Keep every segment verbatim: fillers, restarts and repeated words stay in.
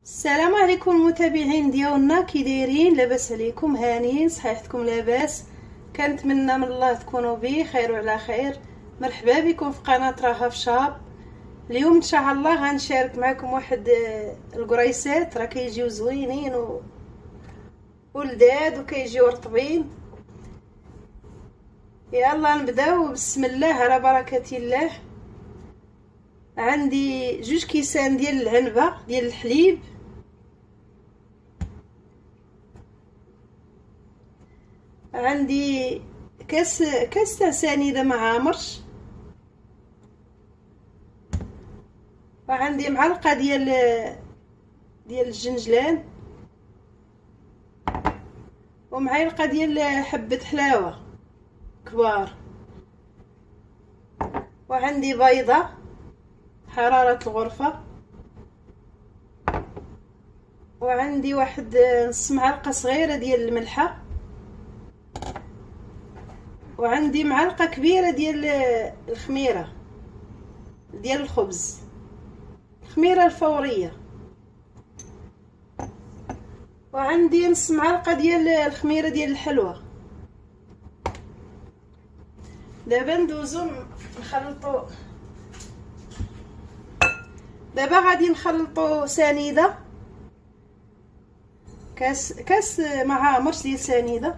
السلام عليكم المتابعين ديالنا، كي دايرين؟ لاباس عليكم؟ هانيين؟ صحيحتكم لاباس؟ كنتمنى من الله تكونوا بخير وعلى خير. مرحبا بكم في قناه رهف شاب. اليوم ان شاء الله غنشارك معكم واحد القريسات راه كيجيو زوينين و ولداد وكيجيو رطبين. يلا نبداو بسم الله على بركه الله. عندي جوج كيسان ديال العنبه ديال الحليب، عندي كاس كاس تاع سنيده ما عامرش، وعندي معلقه ديال ديال الجنجلان، ومعلقه ديال حبه حلاوه كبار، وعندي بيضه حراره الغرفه، وعندي واحد نص معلقه صغيره ديال الملحه، وعندي معلقه كبيره ديال الخميره ديال الخبز، الخميره الفوريه، وعندي نص معلقه ديال الخميره ديال الحلوى. دابا ندوزو نخلطو دابا غادي نخلطو سنيده، كاس كاس ما عامرش ديال سنيده.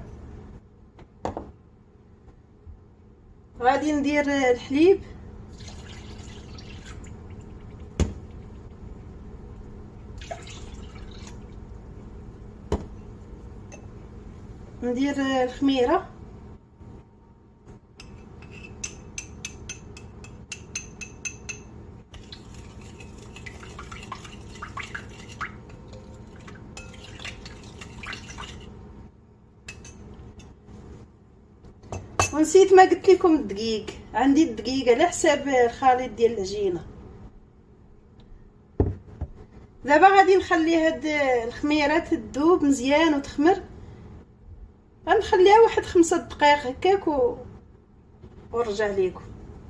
غادي ندير الحليب، ندير الخميره، ونسيت ما قلت لكم الدقيق، عندي الدقيق على حساب الخليط ديال العجينه. دابا غادي نخلي هاد الخميره تذوب مزيان وتخمر، غنخليها واحد خمسة دقائق هكاك و... ونرجع لكم.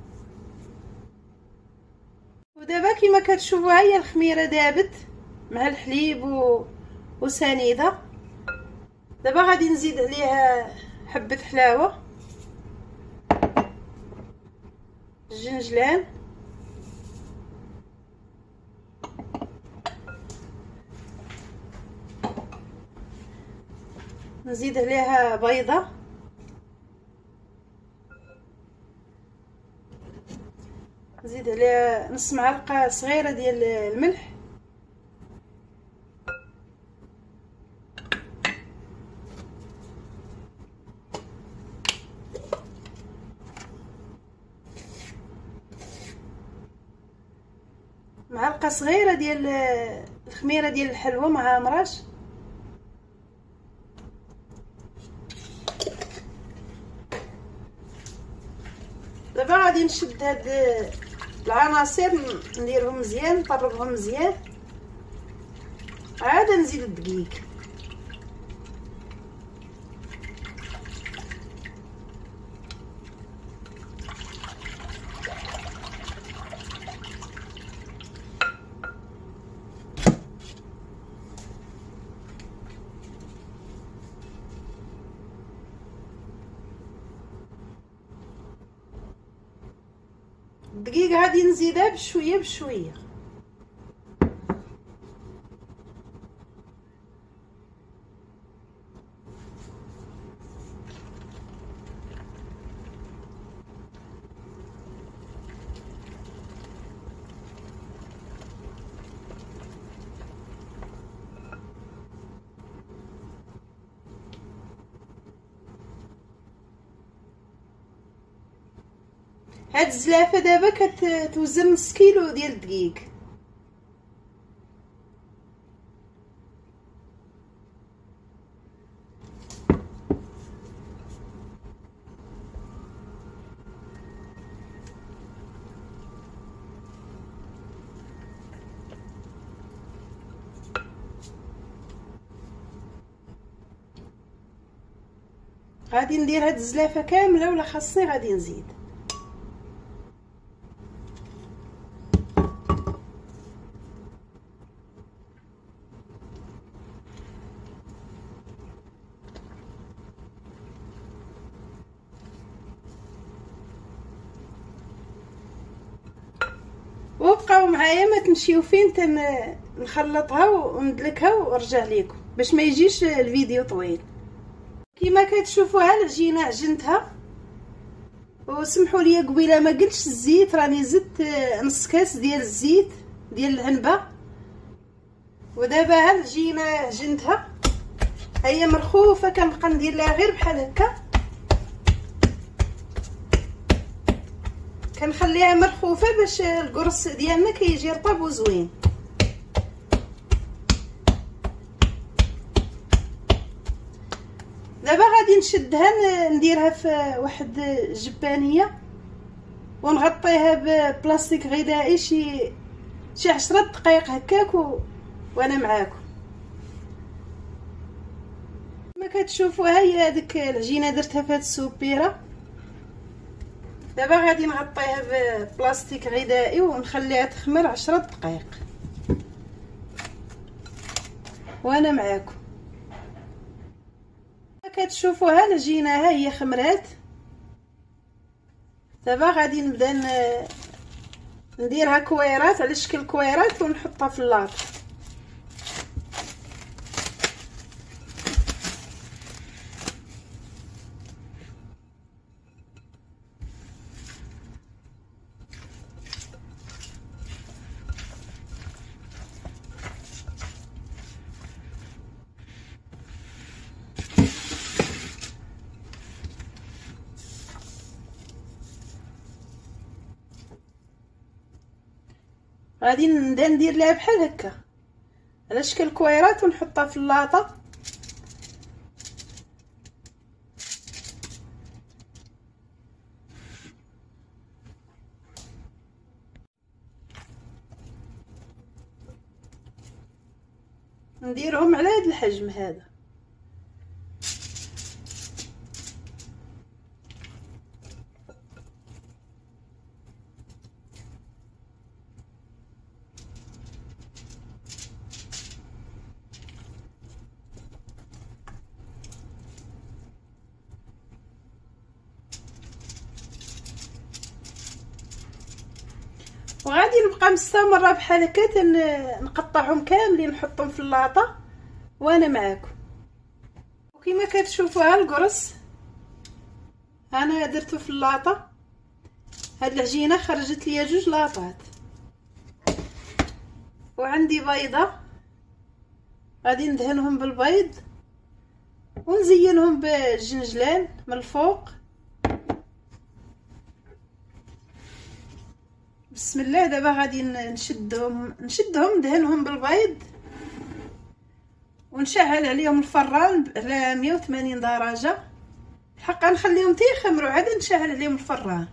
ودابا كما كتشوفوا هي الخميره دابت مع الحليب و... وسنيده. دابا غادي نزيد عليها حبه حلاوه، الجنجلان، نزيد عليها بيضه، نزيد عليها نص معلقه صغيره ديال الملح، معلقه صغيره ديال الخميره ديال الحلوى ما عامراش. دابا غادي نشد هاد العناصر نديرهم مزيان، نطربهم مزيان، عاد نزيد الدقيق. الدقيق غادي نزيدها بشويه بشويه. هاد الزلافه دابا كتوزن نص كيلو ديال الدقيق. غادي ندير هاد الزلافه كامله ولا خاصني غادي نزيد. وبقاو معايا ما تمشيو فين تن نخلطها وندلكها ونرجع ليكم باش ما يجيش الفيديو طويل. كيما كتشوفوها العجينه عجنتها، وسمحوا لي قبيله ما قلتش الزيت، راني زدت نص كاس ديال الزيت ديال العنبه. ودابا ها العجينه عجنتها هي مرخوفه، كنبقى ندير لها غير بحال هكا، كنخليها مرخوفه باش القرص ديالنا كيجي رطب وزوين. دابا غادي نشدها نديرها في واحد جبانيه ونغطيها ببلاستيك غذائي شي شي عشرة دقائق هكاك و... وانا معاكم. كما كتشوفوا هي هذيك العجينه درتها في هاد السوبيره. دابا غادي نغطيها ببلاستيك غذائي ونخليها تخمر عشرة دقائق وانا معاكم. كتشوفوها العجينه ها هي خمرات. دابا غادي نبدا نديرها كويرات على شكل كويرات ونحطها في اللاط. غادي نبدا ندير لها بحال هكا على شكل كويرات ونحطها في اللاطه. نديرهم على هذا الحجم هذا. وغادي نبقى مستمره بحال هكا نقطعهم كاملين نحطهم في اللاطه وانا معاكم. وكما كتشوفوا ها القرص انا درته في اللاطه. هاد العجينه خرجت ليا جوج لاطات، وعندي بيضه غادي ندهنهم بالبيض ونزينهم بالجنجلان من الفوق. بسم الله. دابا غادي نشدهم نشدهم ندهنهم بالبيض ونشعل عليهم الفران على مية وثمانين درجه. الحق نخليهم تيخمروا عاد نشعل عليهم الفران.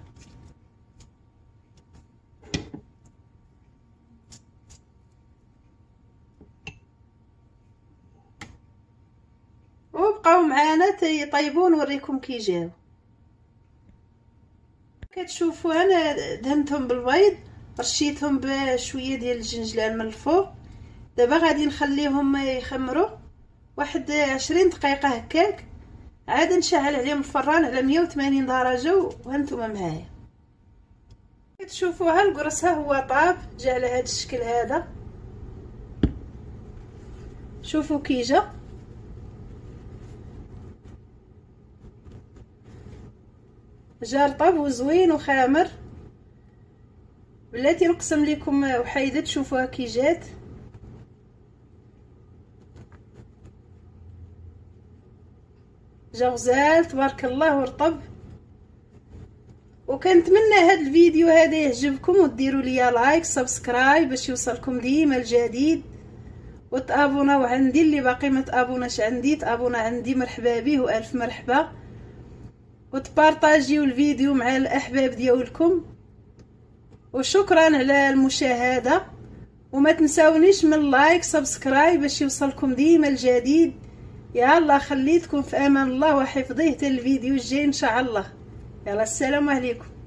وبقاو معانا تيطيبون نوريكم كي جاو. كتشوفوا انا دهنتهم بالبيض، رشيتهم بشويه ديال الجنجلان من الفوق. دابا غادي نخليهم يخمروا واحد عشرين دقيقه هكاك، عاد نشعل عليهم الفران على مية وثمانين درجه وهانتوما معايا. كتشوفوا ها القرص ها هو طاب جا على هذا الشكل هذا. شوفوا كي جا. جا رطب وزوين وخامر. بلاتي نقسم لكم وحيده تشوفوها كي جات. جا غزال تبارك الله ورطب. وكنتمنى هذا الفيديو هذا يعجبكم وديروا لي لايك سبسكرايب باش يوصلكم ديما الجديد، وتابوناو عندي اللي باقي ما تابوناش عندي تابونا عندي. مرحبا به والف مرحبا. وتبارطاجيو الفيديو مع الاحباب ديالكم. وشكرا على المشاهده، وما تنساونيش من لايك سبسكرايب باش يوصلكم ديما الجديد. يلا خليتكم في امان الله وحفظه الفيديو الجاي ان شاء الله. يلا السلام عليكم.